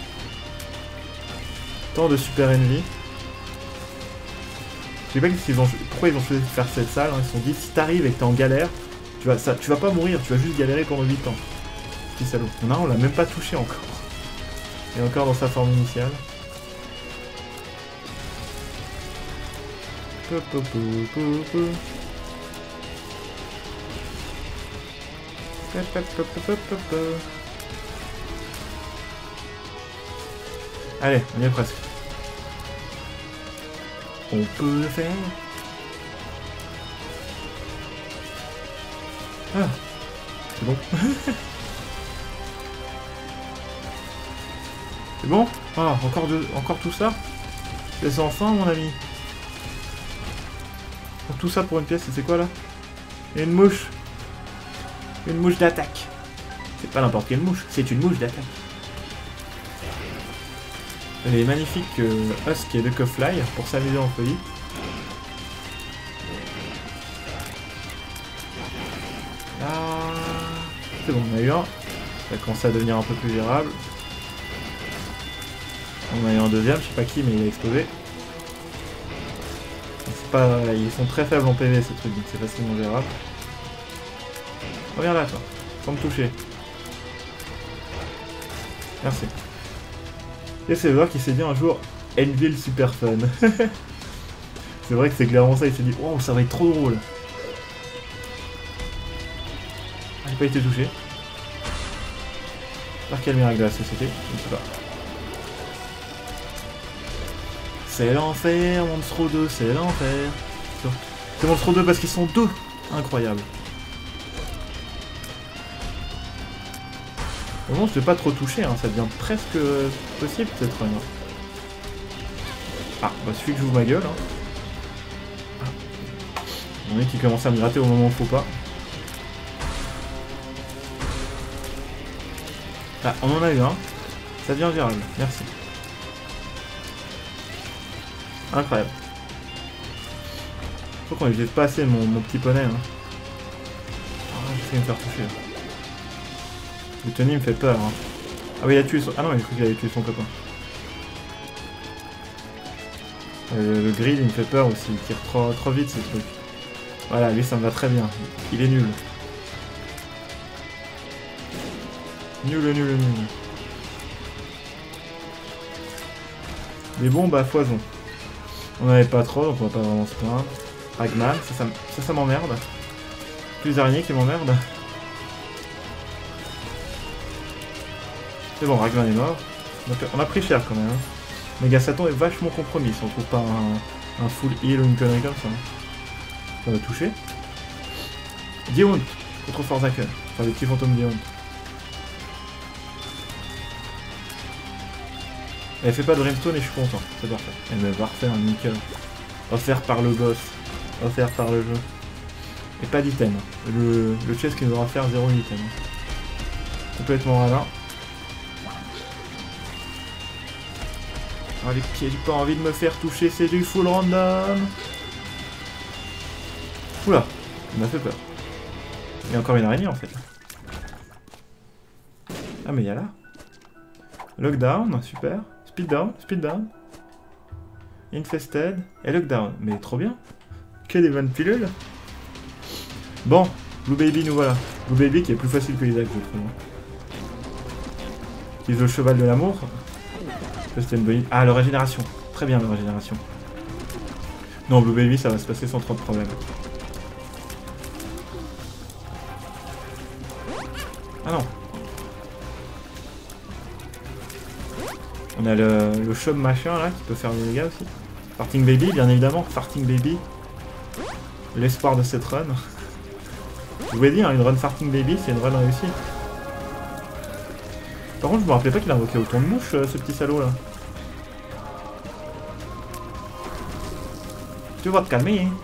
Tant de super ennemis. Je sais pas pourquoi ils ont choisi de faire cette salle, hein. Ils se sont dit si t'arrives et que t'es en galère, tu vas pas mourir, tu vas juste galérer pendant 8 ans. Petit salaud. Non, on l'a même pas touché encore. Et encore dans sa forme initiale. Allez, on y est presque. On peut le faire. Ah, c'est bon. C'est bon? Ah, encore tout ça? Les enfants, mon ami. Tout ça pour une pièce, et c'est quoi là? Une mouche. Une mouche d'attaque. C'est pas n'importe quelle mouche, c'est une mouche d'attaque. Les magnifiques Husk et Duckfly pour s'amuser en folie. Ah, c'est bon, on a eu un. Ça a commencé à devenir un peu plus gérable. On a eu un deuxième, je sais pas qui, mais il a explosé. Ils sont très faibles en PV ces trucs, donc c'est facilement gérable. Reviens là, toi, sans me toucher. Merci. Et c'est voir qu'il s'est dit un jour Enville super fun. C'est vrai que c'est clairement ça, il s'est dit oh ça va être trop drôle. Ah, j'ai pas été touché. Par quel miracle de la société? Je ne sais pas. C'est l'enfer, Monstro 2, c'est l'enfer. C'est Monstro 2 parce qu'ils sont deux. Incroyable. Au moment je ne vais pas trop toucher, hein, ça devient presque possible cette run. Ah, bah suffit que j'ouvre ma gueule. Hein. Ah. On est qui commence à me gratter au moment où il faut pas. Ah, on en a eu un. Ça devient gérable, merci. Incroyable. Faut qu'on évite pas assez mon petit poney. Hein. Ah, j'essaie de me faire toucher. Là. Le Tony me fait peur. Hein. Ah oui, il a tué son... Ah non, il a cru qu'il avait tué son copain. Le grill, il me fait peur aussi. Il tire trop vite, ce truc. Voilà, lui, ça me va très bien. Il est nul. Nul. Des bombes à foison. On n'avait pas trop, donc on va pas vraiment se plaindre. Ragman, ça m'emmerde. Plus araignées qui m'emmerdent. C'est bon, Ragman est mort. Donc, on a pris cher quand même. Hein. Megasaton est vachement compromis si on trouve pas un full heal ou une connerie comme ça. Ça va toucher. Dion contre Forzaken. Enfin, le petit fantôme Dion. Elle fait pas de Brimstone et je suis content. C'est parfait. Elle me va refaire un nickel. Offert par le boss. Offert par le jeu. Et pas d'item. Le chest qui nous aura faire 0 item. Complètement radin. Ah, les pieds, j'ai pas envie de me faire toucher, c'est du full random. Oula, il m'a fait peur. Il y a encore une araignée en fait. Ah mais il y a là. Lockdown, super. Speed down. Infested et lockdown. Mais trop bien. Que des bonnes pilules. Bon, Blue Baby nous voilà. Blue Baby qui est plus facile que Isaac, je trouve. Qui veut le cheval de l'amour. C'était une bonne idée. Ah, la régénération. Très bien, la régénération. Non, Blue Baby, ça va se passer sans trop de problèmes. Ah non. On a le chum machin, là, qui peut faire des dégâts aussi. Farting Baby, bien évidemment. Farting Baby. L'espoir de cette run. Je vous ai dit, hein, une run Farting Baby, c'est une run réussie. Par contre, je me rappelais pas qu'il a invoqué autant de mouches, ce petit salaud là. Tu vas te calmer, hein.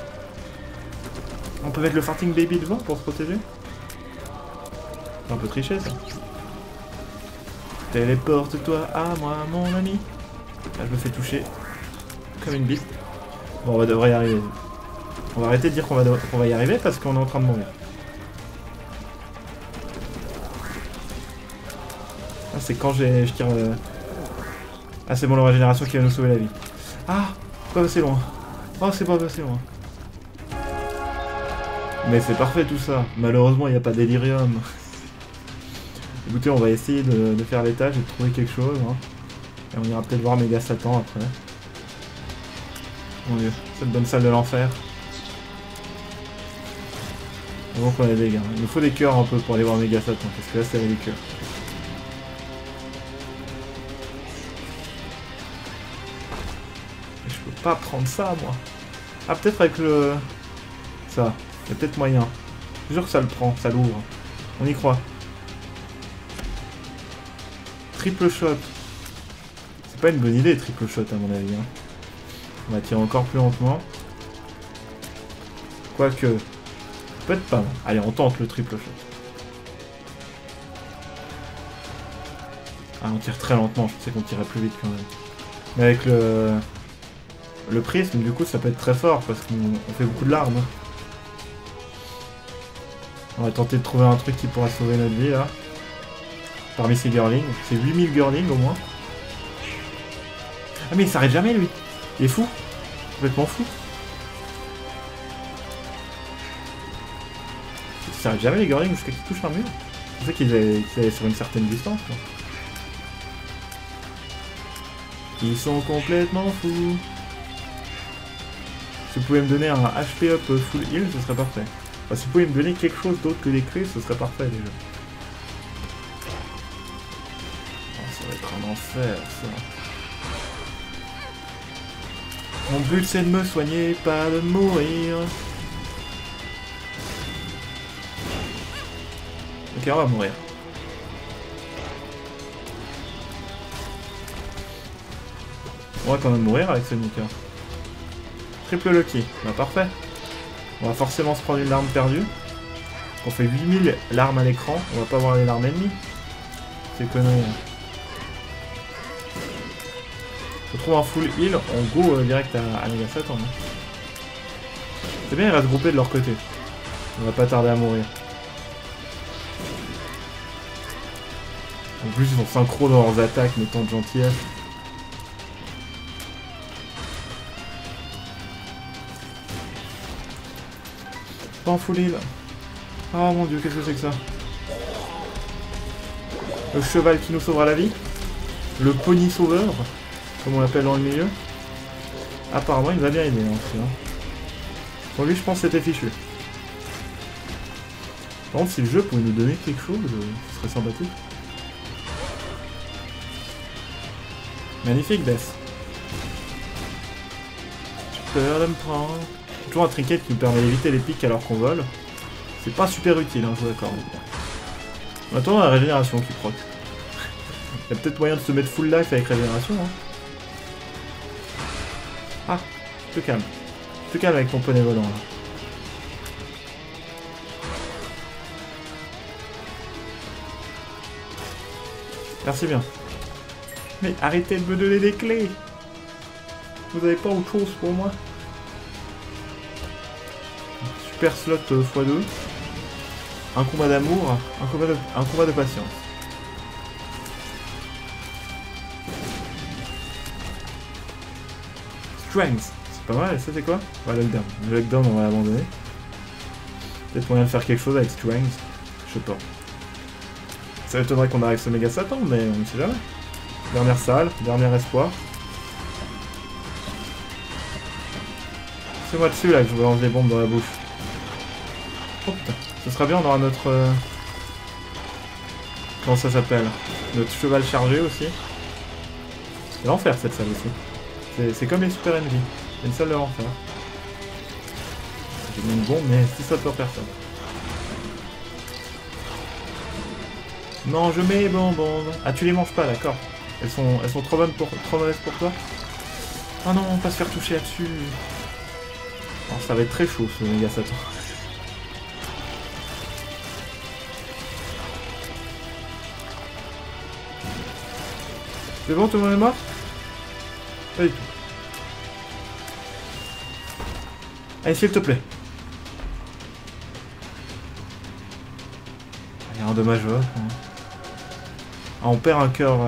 On peut mettre le Farting Baby devant pour se protéger. C'est un peu triché ça. Téléporte-toi à moi, mon ami. Là, je me fais toucher comme une bite. Bon, on devrait y arriver. On va arrêter de dire qu'on va y arriver parce qu'on est en train de mourir. Ah, c'est quand je tire... Ah, c'est bon, la régénération qui va nous sauver la vie. Ah, pas passé loin. Oh, c'est pas passé loin. Mais c'est parfait tout ça. Malheureusement, il n'y a pas d'Elirium. Écoutez, on va essayer de faire l'étage et de trouver quelque chose. Hein. Et on ira peut-être voir Megasatan après. Mon dieu, cette bonne salle de l'enfer. Donc on a des dégâts. Il nous faut des cœurs un peu pour aller voir Megasatan, parce que là c'est ridicule. Je peux pas prendre ça moi. Ah peut-être avec le... Ça, il y a peut-être moyen. Je suis sûr que ça le prend, ça l'ouvre. On y croit. Triple shot. C'est pas une bonne idée triple shot à mon avis. Hein. On va tirer encore plus lentement. Quoique... Peut-être pas. Allez, on tente le triple shot. Ah, on tire très lentement. Je sais qu'on tirait plus vite quand même. Mais avec le prisme, du coup, ça peut être très fort parce qu'on fait beaucoup de larmes. On va tenter de trouver un truc qui pourra sauver notre vie là. Parmi ces girlings. C'est 8000 girlings au moins. Ah, mais il s'arrête jamais lui. Il est fou. Complètement fou. Ça arrive jamais les girlings jusqu'à qu'ils touchent un mur. C'est ça qu'ils allaient sur une certaine distance. Quoi. Ils sont complètement fous. Si vous pouvez me donner un HP up full heal, ce serait parfait. Enfin, si vous pouvez me donner quelque chose d'autre que des clés, ce serait parfait déjà. Oh, ça va être un enfer ça. Mon but c'est de me soigner, pas de mourir. Ok, on va mourir. On va quand même mourir avec ce nicker. Triple lucky, bah parfait. On va forcément se prendre une larme perdue. On fait 8000 larmes à l'écran, on va pas voir les larmes ennemies. C'est connerie. On trouve un full heal, on go direct à Megasatan. Hein. C'est bien, il va se grouper de leur côté. On va pas tarder à mourir. En plus, ils sont synchro dans leurs attaques, mais tant de gentillesse. Pas en full heal. Oh mon dieu, qu'est-ce que c'est que ça? Le cheval qui nous sauvera la vie. Le pony sauveur, comme on l'appelle dans le milieu. Apparemment, il va bien aider, hein, aussi, hein. Pour lui, je pense que c'était fichu. Par contre, si le jeu pouvait nous donner quelque chose, ce serait sympathique. Magnifique, Death. J'ai peur de me prendre. Toujours un trinket qui nous permet d'éviter les pics alors qu'on vole. C'est pas super utile, hein, je vous accorde. On attend la régénération qui proc. Il y a peut-être moyen de se mettre full life avec régénération. Hein. Ah, je te calme. Je te calme avec ton poney volant là. Merci bien. Mais arrêtez de me donner des clés. Vous avez pas autre chose pour moi? Super slot x2. Un combat d'amour, un combat de patience. Strength, c'est pas mal, ça c'est quoi? Ouais, lockdown. Le lockdown on va l'abandonner. Peut-être moyen de faire quelque chose avec Strength. Je sais pas. Ça m'étonnerait qu'on arrive ce méga Satan, mais on ne sait jamais. Dernière salle, dernier espoir. C'est moi dessus là que je vous lance des bombes dans la bouche. Oh putain, ce sera bien, on aura notre... Comment ça s'appelle? Notre cheval chargé aussi. C'est l'enfer cette salle aussi. C'est comme les Super Envy. C'est une salle de l'enfer. J'ai mis une bombe, mais si ça peut personne. Non, je mets les bonbons. Ah, tu les manges pas, d'accord. Elles sont trop bonnes trop mauvaises pour toi. Oh non, pas se faire toucher là-dessus. Alors, ça va être très chaud ce méga Satan. C'est bon, tout le monde est mort? Pas du tout. Allez, s'il te plaît. Il y a un dommage, ouais. Ah, on perd un cœur,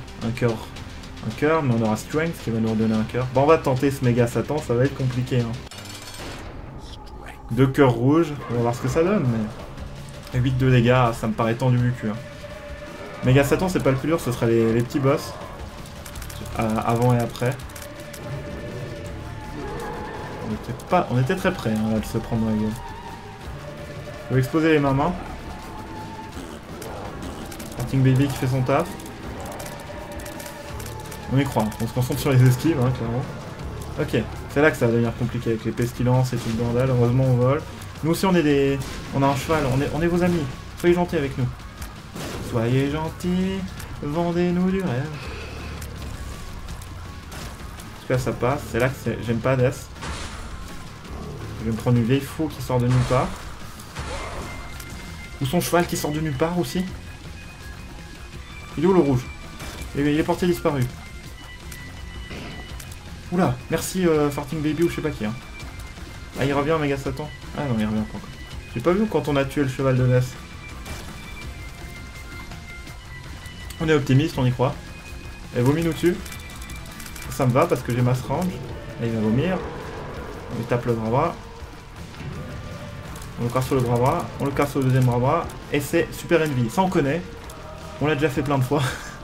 mais on aura Strength qui va nous redonner un cœur. Bon, on va tenter ce méga Satan, ça va être compliqué. Hein. 2 cœurs rouges, on va voir ce que ça donne, mais 8 de dégâts, ça me paraît tendu du cul. Hein. Méga Satan, c'est pas le plus dur, ce sera les petits boss. Avant et après. On était très près hein, là, de se prendre la gueule. Je vais exploser les mamans. Farting Baby qui fait son taf. On y croit, on se concentre sur les esquives, hein, clairement. Ok, c'est là que ça va devenir compliqué avec les pestilences et tout le bordel. Heureusement on vole. Nous aussi on a un cheval, on est vos amis. Soyez gentils avec nous. Soyez gentils, vendez-nous du rêve. En tout cas ça passe, c'est là que j'aime pas Death. Je vais me prendre une vieille faux qui sort de nulle part. Ou son cheval qui sort de nulle part aussi. Il est où le rouge? Il est porté disparu. Oula, merci Farting Baby ou je sais pas qui. Hein. Ah, il revient Méga Satan. Ah non, il revient pas encore. J'ai pas vu quand on a tué le cheval de Death. On est optimiste, on y croit. Elle vomit nous dessus. Ça me va parce que j'ai mass range. Là, il va vomir. On lui tape le bras. On le casse sur le bras. On le casse au deuxième bras. Et c'est Super Envy. Ça, on connaît. On l'a déjà fait plein de fois.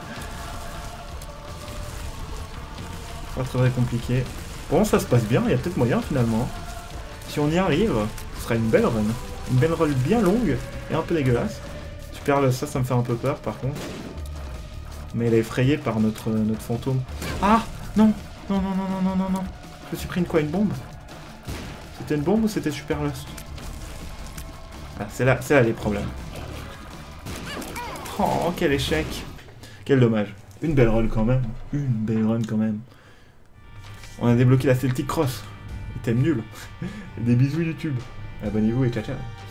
Pas très compliqué. Bon, ça se passe bien, il y a peut-être moyen finalement. Si on y arrive, ce sera une belle run. Une belle run bien longue et un peu dégueulasse. Super, ça me fait un peu peur par contre. Mais elle est effrayée par notre fantôme. Ah non. Non. Je me suis pris une bombe? C'était une bombe ou c'était Super Lust? Ah, c'est là les problèmes. Oh, quel échec. Quel dommage. Une belle run quand même. On a débloqué la Celtic Cross. Item nul. Des bisous YouTube. Abonnez-vous et ciao ciao.